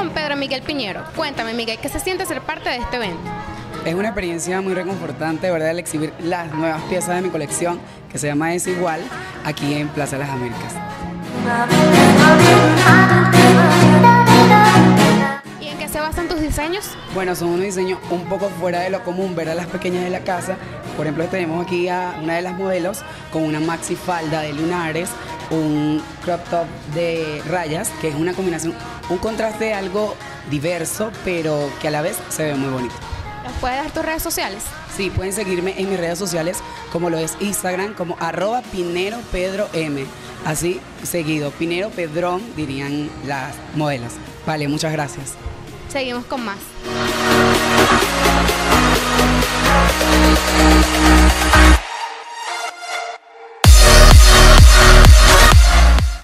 con Pedro Miguel Piñero. Cuéntame, Miguel, ¿qué se siente ser parte de este evento? Es una experiencia muy reconfortante, ¿verdad?, el exhibir las nuevas piezas de mi colección, que se llama Desigual, aquí en Plaza de las Américas. ¿Y en qué se basan tus diseños? Bueno, son unos diseños un poco fuera de lo común, ver a las pequeñas de la casa. Por ejemplo, tenemos aquí a una de las modelos con una maxi falda de lunares, un crop top de rayas, que es una combinación, un contraste algo diverso, pero que a la vez se ve muy bonito. ¿Nos puedes dar tus redes sociales? Sí, pueden seguirme en mis redes sociales, como lo es Instagram, como @PineroPedroM. Así seguido, Pinero Pedrón, dirían las modelos. Vale, muchas gracias. Seguimos con más.